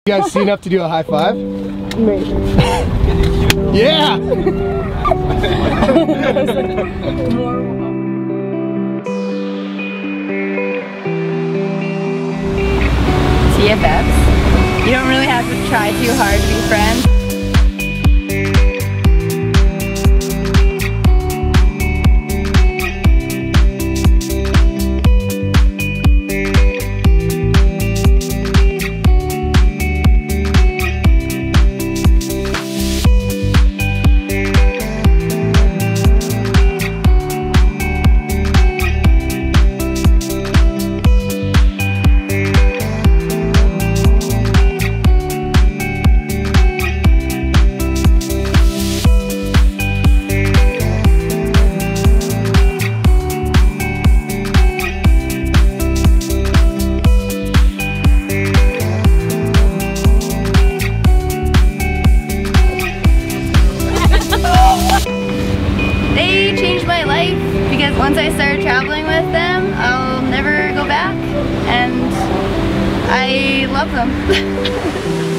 You guys see enough to do a high five? Maybe. Yeah! TFFs. You don't really have to try too hard to be friends. They changed my life because once I started traveling with them, I'll never go back, and I love them.